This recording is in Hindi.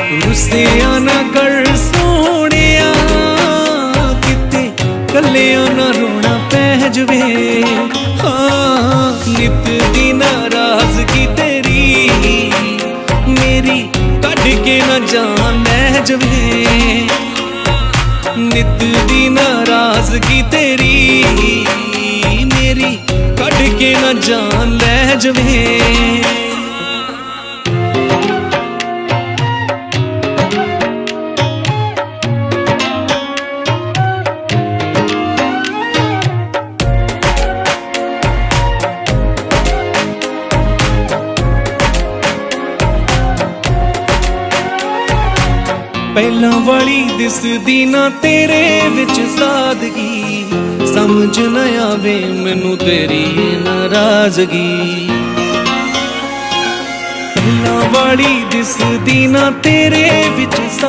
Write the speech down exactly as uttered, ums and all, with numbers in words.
रुसिया ना कर सोनिया, किते कलिया ना रोना पै जवे। हाँ नित दी नाराजगी तेरी मेरी कढ़ के ना जान लै जवे। नित दी नाराजगी तेरी मेरी कढ़ के ना जान लै जवे। पहला वाली दिसदी ना तेरे विच सादगी, समझ न आवे मैनू तेरी नाराजगी। पहला वाली दिसदी ना तेरे विच